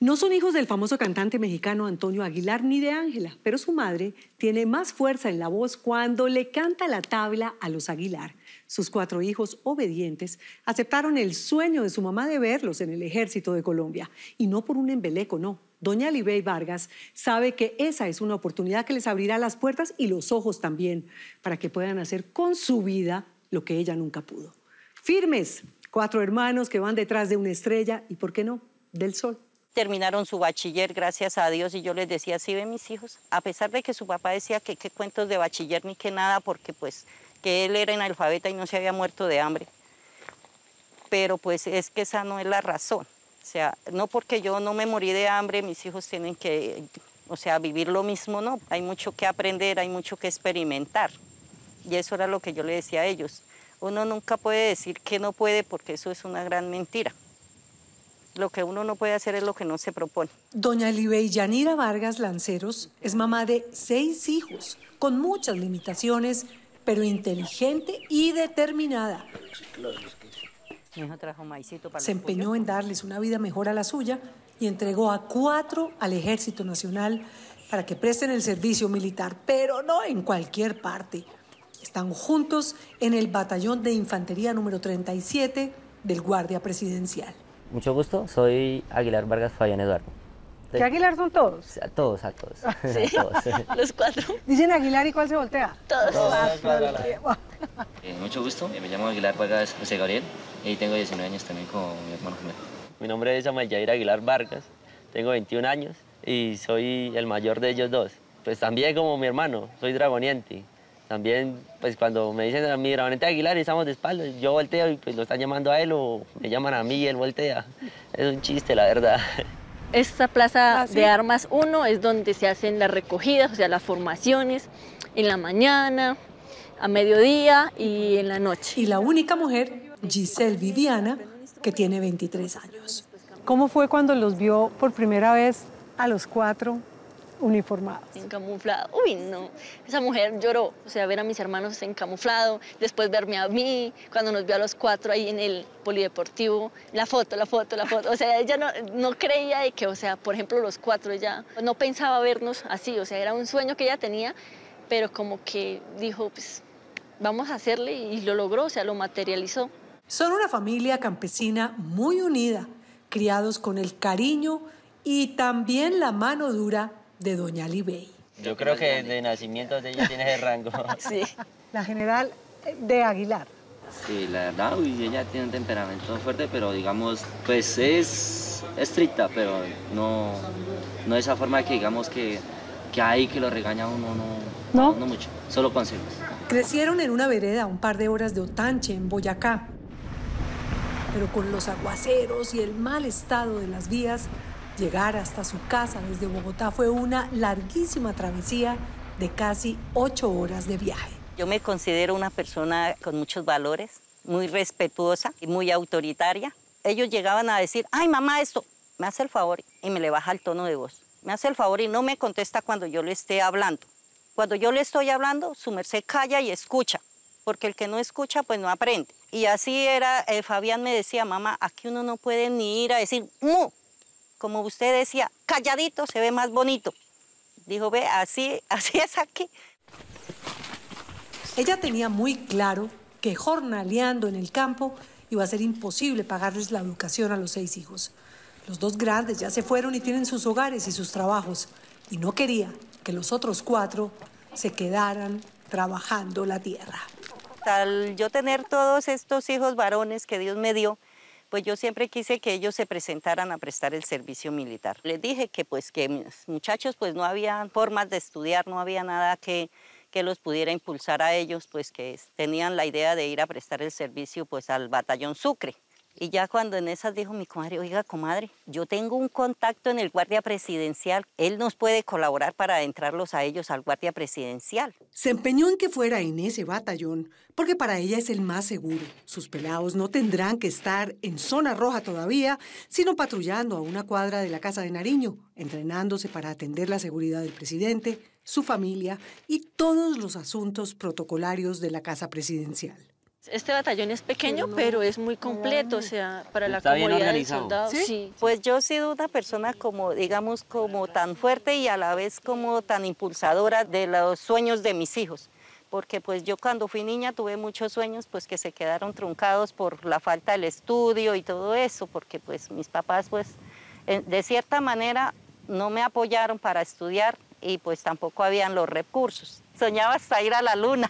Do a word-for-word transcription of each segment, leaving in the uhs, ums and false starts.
No son hijos del famoso cantante mexicano Antonio Aguilar ni de Ángela, pero su madre tiene más fuerza en la voz cuando le canta la tabla a los Aguilar. Sus cuatro hijos obedientes aceptaron el sueño de su mamá de verlos en el Ejército de Colombia. Y no por un embeleco, no. Doña Libey Vargas sabe que esa es una oportunidad que les abrirá las puertas y los ojos también, para que puedan hacer con su vida lo que ella nunca pudo. Firmes, cuatro hermanos que van detrás de una estrella y, ¿por qué no?, del sol. Terminaron su bachiller, gracias a Dios, y yo les decía, sí ven mis hijos, a pesar de que su papá decía que qué cuentos de bachiller ni que nada, porque pues que él era analfabeta y no se había muerto de hambre. Pero pues es que esa no es la razón. O sea, no porque yo no me morí de hambre, mis hijos tienen que, o sea, vivir lo mismo, no. Hay mucho que aprender, hay mucho que experimentar. Y eso era lo que yo le decía a ellos. Uno nunca puede decir que no puede porque eso es una gran mentira. Lo que uno no puede hacer es lo que no se propone. Doña Libey Yanira Vargas Lanceros es mamá de seis hijos, con muchas limitaciones, pero inteligente y determinada. Mi hijo trajo maicito para Se empeñó en darles una vida mejor a la suya y entregó a cuatro al Ejército Nacional para que presten el servicio militar, pero no en cualquier parte. Están juntos en el batallón de infantería número treinta y siete del Guardia Presidencial. Mucho gusto, soy Aguilar Vargas Fabián Eduardo. ¿Qué Aguilar son todos? A todos, a todos. Sí, a todos. los cuatro. Dicen Aguilar y ¿cuál se voltea? Todos. todos. Eh, mucho gusto, me llamo Aguilar Vargas José Gabriel y tengo diecinueve años también con mi hermano gemelo. Mi nombre es Samuel Jair Aguilar Vargas, tengo veintiún años y soy el mayor de ellos dos. Pues también como mi hermano, soy dragoniente. También, pues cuando me dicen a mi dragoniente Aguilar y estamos de espaldas, yo volteo y pues lo están llamando a él o me llaman a mí y él voltea. Es un chiste, la verdad. Esta plaza ¿Ah, sí? de armas uno es donde se hacen las recogidas, o sea, las formaciones, en la mañana, a mediodía y en la noche. Y la única mujer, Giselle Viviana, que tiene veintitrés años. ¿Cómo fue cuando los vio por primera vez a los cuatro uniformados? En camuflado. Uy, no. Esa mujer lloró. O sea, ver a mis hermanos en camuflado, después verme a mí, cuando nos vio a los cuatro ahí en el polideportivo. La foto, la foto, la foto. O sea, ella no, no creía de que, o sea, por ejemplo, los cuatro, ella no pensaba vernos así. O sea, era un sueño que ella tenía, pero como que dijo, pues, vamos a hacerle y lo logró, o sea, lo materializó. Son una familia campesina muy unida, criados con el cariño y también la mano dura de doña Libey. Yo creo que de nacimiento de ella tiene ese rango. Sí. La general de Aguilar. Sí, la verdad, uy, ella tiene un temperamento fuerte, pero digamos, pues es estricta, pero no, no de esa forma que digamos que, que hay que lo regaña a uno, no, ¿No? no mucho, solo consejos. Crecieron en una vereda a un par de horas de Otanche, en Boyacá. Pero con los aguaceros y el mal estado de las vías, llegar hasta su casa desde Bogotá fue una larguísima travesía de casi ocho horas de viaje. Yo me considero una persona con muchos valores, muy respetuosa y muy autoritaria. Ellos llegaban a decir, ay mamá, esto, me hace el favor, y me le baja el tono de voz. Me hace el favor y no me contesta cuando yo le esté hablando. Cuando yo le estoy hablando, su merced calla y escucha, porque el que no escucha, pues no aprende. Y así era, eh, Fabián me decía, mamá, aquí uno no puede ni ir a decir, mu. Como usted decía, calladito se ve más bonito. Dijo, ve, así, así es aquí. Ella tenía muy claro que jornaleando en el campo iba a ser imposible pagarles la educación a los seis hijos. Los dos grandes ya se fueron y tienen sus hogares y sus trabajos. Y no quería que los otros cuatro se quedaran trabajando la tierra. Al yo tener todos estos hijos varones que Dios me dio, pues yo siempre quise que ellos se presentaran a prestar el servicio militar. Les dije que pues que mis muchachos pues no había formas de estudiar, no había nada que, que los pudiera impulsar a ellos, pues que tenían la idea de ir a prestar el servicio pues al batallón Sucre. Y ya cuando en esas dijo mi comadre, oiga comadre, yo tengo un contacto en el Guardia Presidencial, él nos puede colaborar para entrarlos a ellos al Guardia Presidencial. Se empeñó en que fuera en ese batallón, porque para ella es el más seguro. Sus pelados no tendrán que estar en zona roja todavía, sino patrullando a una cuadra de la Casa de Nariño, entrenándose para atender la seguridad del presidente, su familia y todos los asuntos protocolarios de la Casa Presidencial. Este batallón es pequeño, no. pero es muy completo, o sea, para la Está bien comodidad del organizado. soldado. ¿Sí? Sí. Pues yo he sido una persona como, digamos, como tan fuerte y a la vez como tan impulsadora de los sueños de mis hijos. Porque pues yo cuando fui niña tuve muchos sueños pues que se quedaron truncados por la falta del estudio y todo eso, porque pues mis papás pues de cierta manera no me apoyaron para estudiar y pues tampoco habían los recursos. Soñaba hasta ir a la luna.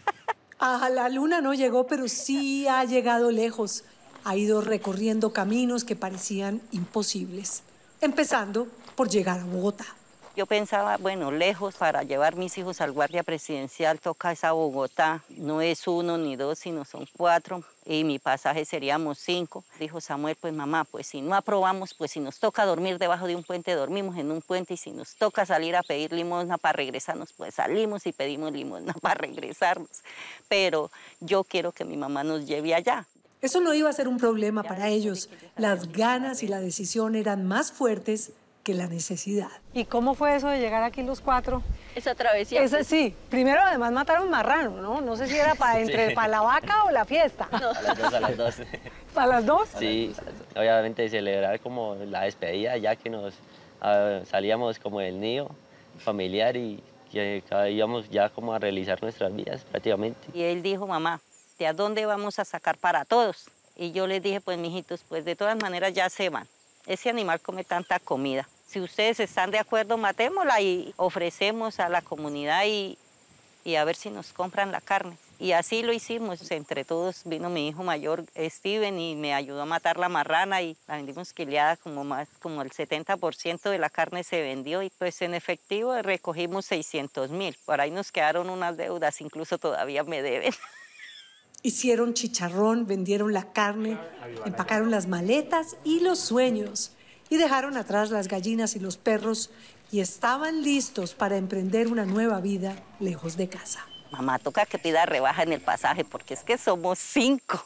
A la luna no llegó, pero sí ha llegado lejos. Ha ido recorriendo caminos que parecían imposibles, empezando por llegar a Bogotá. Yo pensaba, bueno, lejos para llevar mis hijos al guardia presidencial toca esa Bogotá. No es uno ni dos, sino son cuatro. Y mi pasaje seríamos cinco. Dijo Samuel, pues mamá, pues si no aprobamos, pues si nos toca dormir debajo de un puente, dormimos en un puente. Y si nos toca salir a pedir limosna para regresarnos, pues salimos y pedimos limosna para regresarnos. Pero yo quiero que mi mamá nos lleve allá. Eso no iba a ser un problema para ellos. Las ganas y la decisión eran más fuertes que la necesidad. ¿Y cómo fue eso de llegar aquí los cuatro? Esa travesía. Esa, pues, sí, primero además mataron marrano, ¿no? No sé si era para entre Sí. para la vaca o la fiesta. A las dos, a las dos. ¿Para las dos? Sí, obviamente celebrar como la despedida, ya que nos ah, salíamos como del nido familiar y que ah, íbamos ya como a realizar nuestras vidas prácticamente. Y él dijo, mamá, ¿de a dónde vamos a sacar para todos? Y yo les dije, pues mijitos, pues de todas maneras ya se van. Ese animal come tanta comida. Si ustedes están de acuerdo, matémosla y ofrecemos a la comunidad y, y a ver si nos compran la carne. Y así lo hicimos. Entre todos vino mi hijo mayor, Steven, y me ayudó a matar la marrana y la vendimos quileada, como más, como el setenta por ciento de la carne se vendió. Y pues en efectivo recogimos seiscientos mil. Por ahí nos quedaron unas deudas, incluso todavía me deben. Hicieron chicharrón, vendieron la carne, empacaron las maletas y los sueños y dejaron atrás las gallinas y los perros y estaban listos para emprender una nueva vida lejos de casa. Mamá, toca que pida rebaja en el pasaje porque es que somos cinco.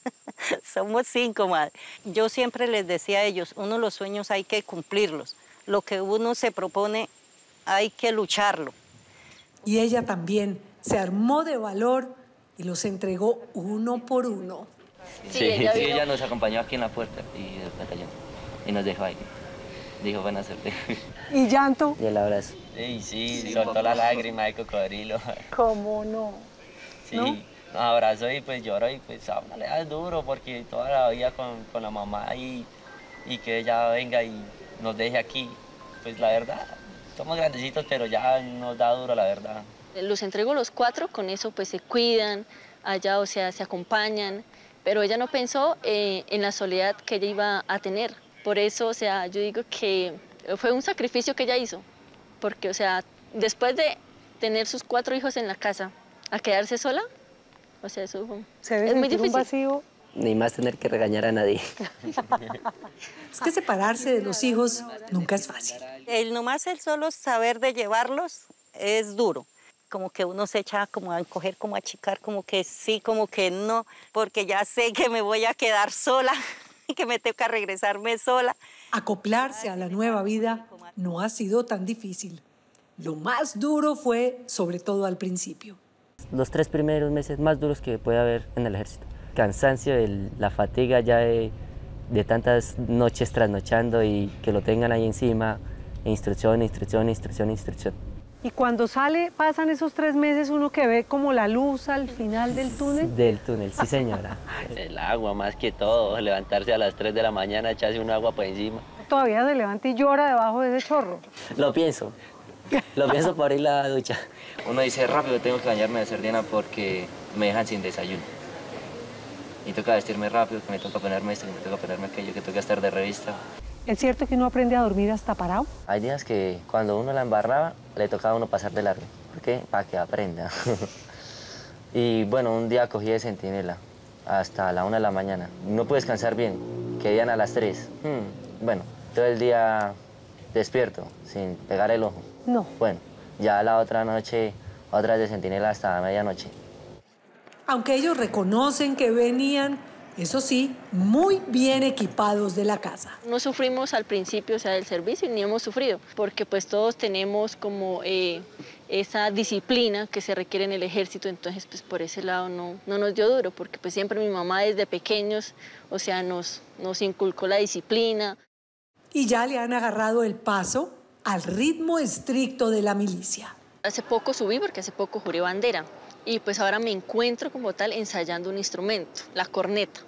Somos cinco, madre. Yo siempre les decía a ellos, uno los sueños hay que cumplirlos. Lo que uno se propone hay que lucharlo. Y ella también se armó de valor y los entregó uno por uno. Sí, Sí, ella sí, vino. ella nos acompañó aquí en la puerta y del batallón y nos dejó ahí. Dijo, buena suerte. ¿Y llanto? Y el abrazo. Sí, sí, Sí, soltó un la poco. lágrima de cocodrilo. ¿Cómo no? Sí, ¿No? nos abrazó y pues lloró y pues a uno le da duro porque toda la vida con, con la mamá y, y que ella venga y nos deje aquí. Pues la verdad, somos grandecitos, pero ya nos da duro la verdad. Los entrego los cuatro, con eso pues se cuidan, allá, o sea, se acompañan, pero ella no pensó eh, en la soledad que ella iba a tener. Por eso, o sea, yo digo que fue un sacrificio que ella hizo, porque, o sea, después de tener sus cuatro hijos en la casa, a quedarse sola, o sea, eso Se debe es muy sentir un difícil. vacío. Ni más tener que regañar a nadie. Es que separarse de los hijos nunca es fácil. El nomás el solo saber de llevarlos es duro. Como que uno se echa como a encoger, como a achicar, como que sí, como que no, porque ya sé que me voy a quedar sola y que me toca regresarme sola. Acoplarse a la nueva vida no ha sido tan difícil. Lo más duro fue, sobre todo al principio. Los tres primeros meses más duros que puede haber en el ejército. Cansancio, el, la fatiga ya de, de tantas noches trasnochando y que lo tengan ahí encima, instrucción, instrucción, instrucción, instrucción. Y cuando sale, pasan esos tres meses, uno que ve como la luz al final del túnel. Del túnel, sí señora. El agua más que todo, levantarse a las tres de la mañana, echarse un agua por encima. Todavía se levanta y llora debajo de ese chorro. Lo pienso, lo pienso por ir a la ducha. Uno dice, rápido, tengo que bañarme de sardina porque me dejan sin desayuno. Y toca vestirme rápido, que me toca ponerme esto, que me toca ponerme aquello, que toca estar de revista. ¿Es cierto que uno aprende a dormir hasta parado? Hay días que cuando uno la embarraba, le tocaba a uno pasar de largo. ¿Por qué? Para que aprenda. Y bueno, un día cogí de centinela hasta la una de la mañana. No pude descansar bien, querían a las tres. Hmm, bueno, todo el día despierto, sin pegar el ojo. No. Bueno, ya la otra noche, otra de centinela hasta medianoche. Aunque ellos reconocen que venían Eso sí, muy bien equipados de la casa. No sufrimos al principio, o sea, del servicio, ni hemos sufrido, porque pues todos tenemos como eh, esa disciplina que se requiere en el ejército, entonces pues por ese lado no, no nos dio duro, porque pues siempre mi mamá desde pequeños, o sea, nos, nos inculcó la disciplina. Y ya le han agarrado el paso al ritmo estricto de la milicia. Hace poco subí, porque hace poco juré bandera, y pues ahora me encuentro como tal ensayando un instrumento, la corneta.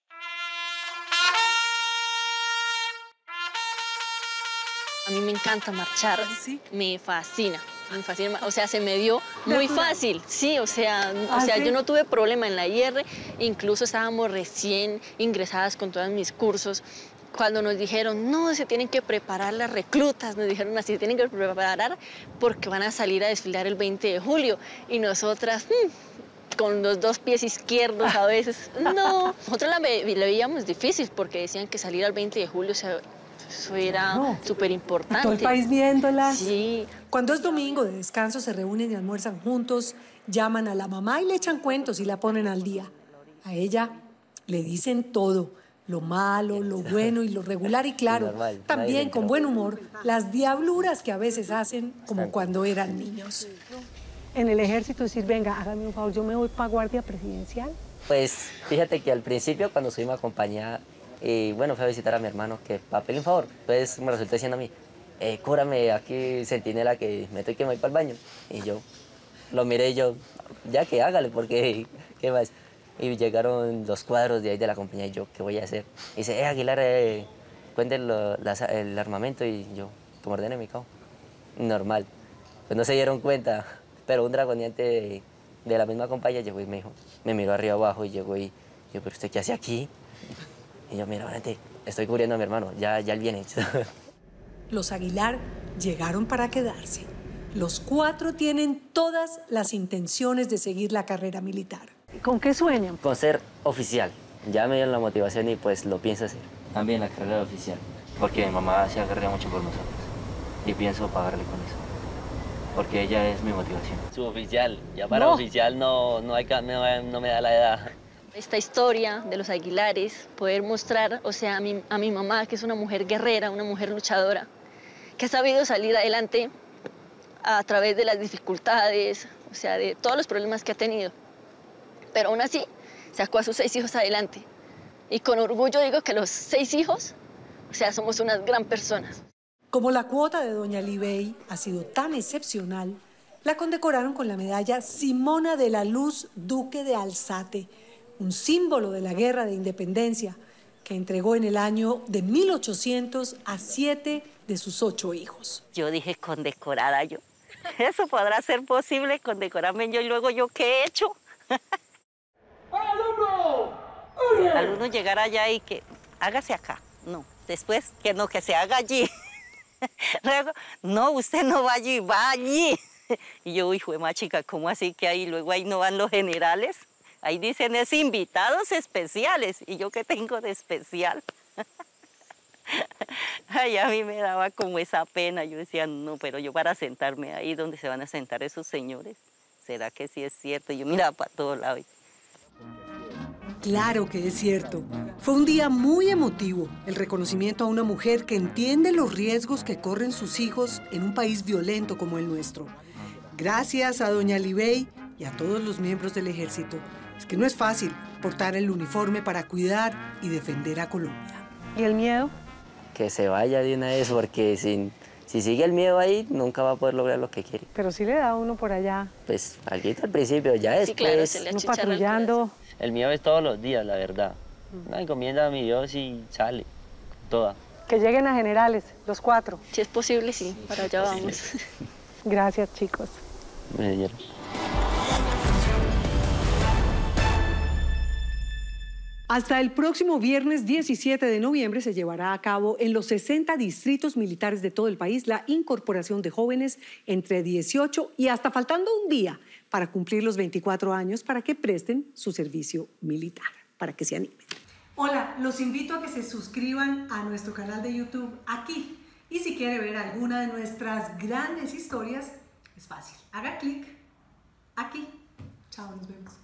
A mí me encanta marchar, ¿sí? Me fascina, me fascina, o sea, se me dio muy fácil, sí, o sea, o ¿Ah, sea sí? Yo no tuve problema en la I R, incluso estábamos recién ingresadas con todos mis cursos. Cuando nos dijeron, no, se tienen que preparar las reclutas, nos dijeron así, se tienen que preparar porque van a salir a desfilar el veinte de julio. Y nosotras, mmm, con los dos pies izquierdos a veces, no. Nosotros la, ve la veíamos difícil porque decían que salir al veinte de julio, o sea, eso era no. súper importante. Todo el país viéndolas. Sí. Cuando es domingo de descanso, se reúnen y almuerzan juntos, llaman a la mamá y le echan cuentos y la ponen al día. A ella le dicen todo. Lo malo, lo bueno y lo regular y claro, normal, también con buen humor, las diabluras que a veces hacen como cuando eran niños. En el ejército decir, venga, hágame un favor, yo me voy para guardia presidencial. Pues fíjate que al principio cuando subí me acompañaba, y bueno, fui a visitar a mi hermano, que papel un favor, entonces me resultó diciendo a mí, eh, cúrame aquí centinela que me estoy que me voy para el baño. Y yo lo miré y yo, ya que hágale, porque ¿qué más? Y llegaron los cuadros de ahí de la compañía y yo, ¿qué voy a hacer? Y dice, eh, Aguilar, eh, cuente lo, las, el armamento y yo, como ordene mi cabo. Normal. Pues no se dieron cuenta, pero un dragoneante de, de la misma compañía llegó y me dijo, me miró arriba abajo y llegó y yo, ¿pero usted qué hace aquí? Y yo, mira, vente, estoy cubriendo a mi hermano, ya, ya él viene. Los Aguilar llegaron para quedarse. Los cuatro tienen todas las intenciones de seguir la carrera militar. ¿Con qué sueñan? Con ser oficial. Ya me dieron la motivación y pues lo pienso hacer. También la carrera de oficial, porque mi mamá se agarra mucho por nosotros y pienso pagarle con eso, porque ella es mi motivación. Suboficial, ya para No. oficial no, no, hay, no, no me da la edad. Esta historia de los Aguilares, poder mostrar, o sea, a mi, a mi mamá, que es una mujer guerrera, una mujer luchadora, que ha sabido salir adelante a través de las dificultades, o sea, de todos los problemas que ha tenido. Pero aún así, sacó a sus seis hijos adelante. Y con orgullo digo que los seis hijos, o sea, somos unas gran personas. Como la cuota de doña Libey ha sido tan excepcional, la condecoraron con la medalla Simona de la Luz Duque de Alzate, un símbolo de la Guerra de Independencia que entregó en el año de mil ochocientos a siete de sus ocho hijos. Yo dije, condecorada yo. ¿Eso podrá ser posible, condecorarme yo y luego yo qué he hecho? Al uno llegar allá y que hágase acá, no, después que no, que se haga allí. Luego, no, usted no va allí, va allí. Y yo, uy, fue más chica, ¿cómo así que ahí? Luego ahí no van los generales, ahí dicen es invitados especiales, y yo qué tengo de especial. Ay, a mí me daba como esa pena, yo decía, no, pero yo para sentarme ahí donde se van a sentar esos señores, ¿será que sí es cierto? Yo miraba para todos lados. Claro que es cierto. Fue un día muy emotivo, el reconocimiento a una mujer que entiende los riesgos que corren sus hijos en un país violento como el nuestro. Gracias a doña Libey y a todos los miembros del ejército. Es que no es fácil portar el uniforme para cuidar y defender a Colombia. ¿Y el miedo? Que se vaya de una vez, porque sin, si sigue el miedo ahí, nunca va a poder lograr lo que quiere. Pero sí le da a uno por allá. Pues alguito al principio, ya después. Sí, claro, se le Uno achicharra el patrullando. corazón. El mío es todos los días, la verdad. Una encomienda a mi Dios y sale, toda. Que lleguen a generales, los cuatro. Si es posible, sí, para allá vamos. Gracias, chicos. Me dieron. Hasta el próximo viernes diecisiete de noviembre se llevará a cabo en los sesenta distritos militares de todo el país la incorporación de jóvenes entre dieciocho y hasta faltando un día para cumplir los veinticuatro años para que presten su servicio militar, para que se animen. Hola, los invito a que se suscriban a nuestro canal de YouTube aquí. Y si quiere ver alguna de nuestras grandes historias, es fácil. Haga clic aquí. Chao, nos vemos.